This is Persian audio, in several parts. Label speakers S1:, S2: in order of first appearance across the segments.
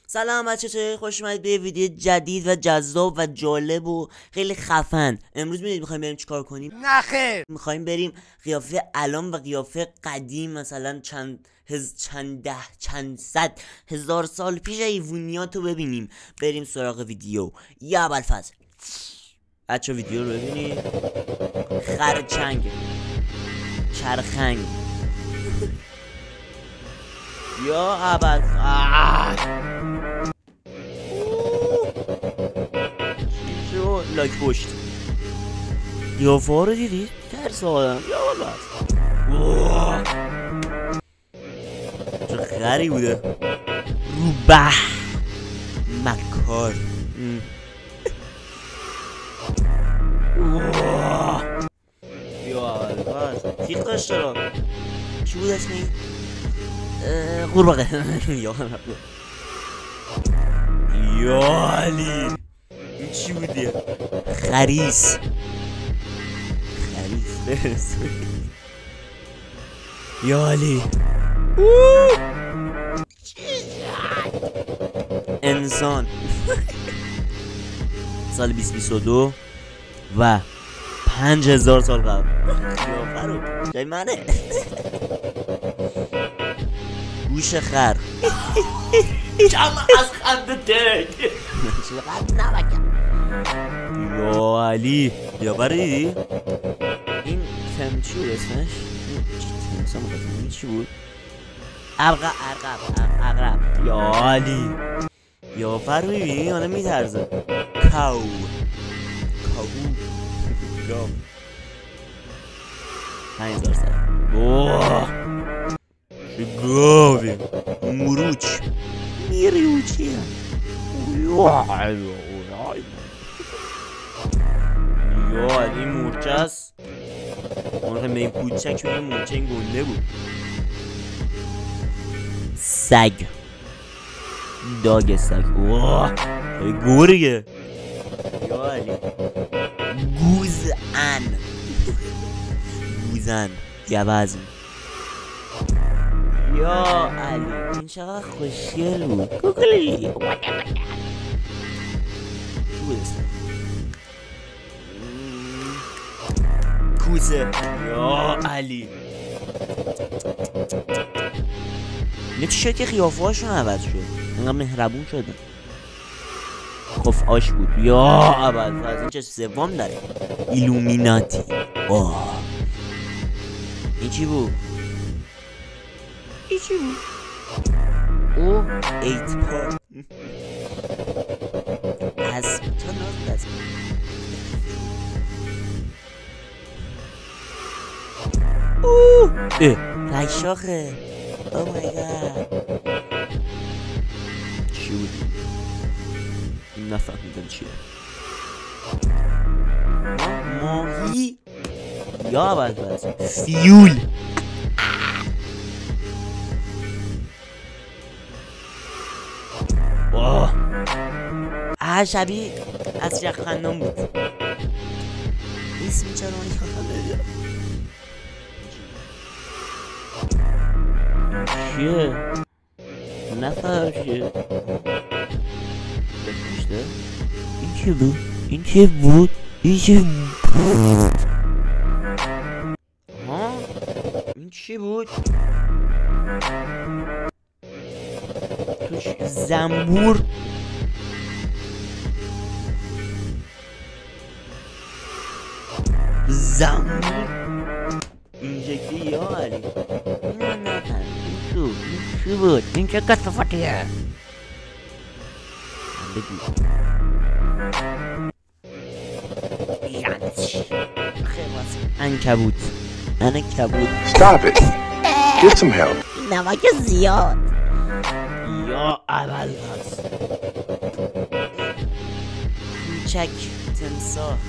S1: سلام بچه، چه خوش اومدید به ویدیو جدید و جذاب و جالب و خیلی خفن. امروز میدونید میخوایم بریم چیکار کنیم؟
S2: نه خیر،
S1: میخوایم بریم قیافه الان و قیافه قدیم، مثلا چند صد هزار سال پیش ایوونیاتو ببینیم. بریم سراغ ویدیو. یا ابوالفضل بچه ویدیو رو ببینید. خرچنگ، چرخنگ. یا ابوالفضل چیشو لاک پشت. قیافه ها رو دیدید؟ ترس آدم. یا ابوالفضل چه خری بوده. روبه مکار. یا ابوالفضل تیغ داشت را. چی بود اسمی؟ قورباغه. یا علی این چی بودی؟ خریس یا علی انسان. سال 2022 و 5000 سال قبل. قیافه رو جای منه. گوش خر. جمع از خنده تک. چقدر نمکم. یا علی قیافه رو دیدی؟ این تم چی بود اسمش؟ این چی بود؟ عقرب. یا علی قیافه رو میبینی؟ آنه میترزه. گاو گاو 5000 سال. اوه چه گاوی. مروچ میریوچیه. یا علی مورچه است. اون به این کوچک به این مورچه این گنده بود. سگ، داگ سگ. اوه گرگه. یا علی گوزن گوزن. یا علی این چقدر خوشگل بود. کوکلی چی بود اسم؟ کوزه. یا علی نه چی شد که قیافه هاشون عوض شد، انقدر مهربون شدن. خف آش بود. یا ابوالفضل این چه سوم داره؟ ایلومیناتی. این چی بود؟ او ایت پا اسب. تو ناز اسب. رای شاخه. او مای گاد چی بود؟ نفهمیدم چیه. ماهی. یا ابوالفضل فیول. شبیه از خندان بود. اسمی چرا یادم چیه؟ نفهم چیه؟ بکشته؟ این چی بود؟ این چی بود؟ توش زنبور. اینجکتی. یا علی اینو نفهم. این چی بود؟ این چه کسافتیه؟ بگو. یعنی چی؟ عنکبوت.
S2: Stop it. Get some help.
S1: نمک زیاد. یا ابوالفضل کوچک تمساح.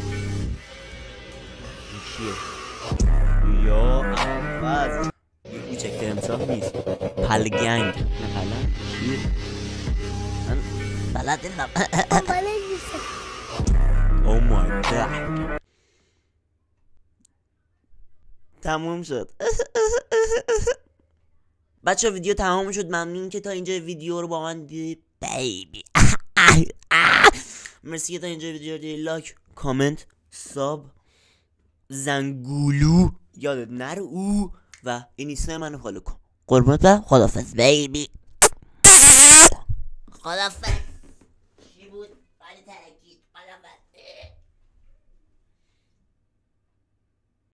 S1: چیه؟ یا ابوالفضل یه کوچک تمساح نیست. پلگنگ. نه پلنگ چیه؟ من بلد نیستم. او مای گاد. تموم شد. بچه ویدیو تمام شد. ممنون که تا اینجا ویدیو رو با من دیدید. بیبی. مرسی که تا اینجا ویدیو رو دیدی. لایک، کامنت، ساب، زنگولو یادت نره او و این اینستا منو فالو کن. قربونت برم. خدافظ بیبی. خدافظ.